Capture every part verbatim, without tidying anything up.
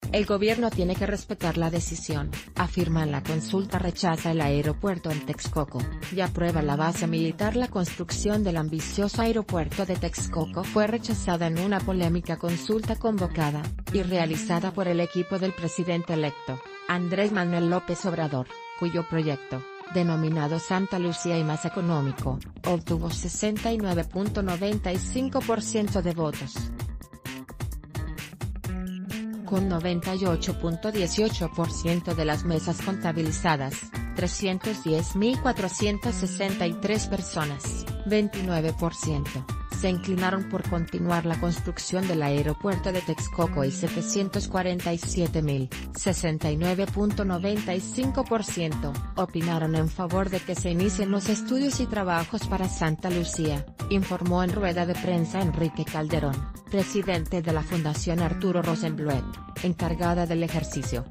El gobierno tiene que respetar la decisión, afirma en la consulta. Rechaza el aeropuerto en Texcoco, y aprueba la base militar. La construcción del ambicioso aeropuerto de Texcoco fue rechazada en una polémica consulta convocada, y realizada por el equipo del presidente electo, Andrés Manuel López Obrador, cuyo proyecto, denominado Santa Lucía y más económico, obtuvo sesenta y nueve punto noventa y cinco por ciento de votos. Con noventa y ocho punto dieciocho por ciento de las mesas contabilizadas, trescientos diez mil cuatrocientas sesenta y tres personas, veintinueve por ciento, se inclinaron por continuar la construcción del aeropuerto de Texcoco y setecientos cuarenta y siete mil, sesenta y nueve punto noventa y cinco por ciento, opinaron en favor de que se inicien los estudios y trabajos para Santa Lucía, informó en rueda de prensa Enrique Calderón, presidente de la Fundación Arturo Rosenbluet, encargada del ejercicio.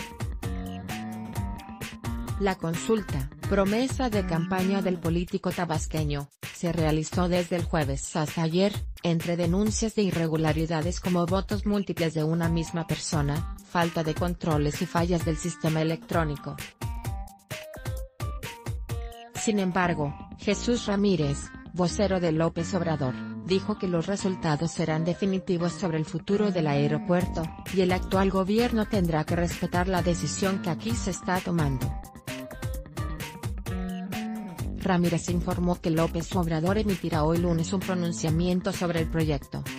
La consulta, promesa de campaña del político tabasqueño, se realizó desde el jueves hasta ayer, entre denuncias de irregularidades como votos múltiples de una misma persona, falta de controles y fallas del sistema electrónico. Sin embargo, Jesús Ramírez, vocero de López Obrador, dijo que los resultados serán definitivos sobre el futuro del aeropuerto, y el actual gobierno tendrá que respetar la decisión que aquí se está tomando. Ramírez informó que López Obrador emitirá hoy lunes un pronunciamiento sobre el proyecto.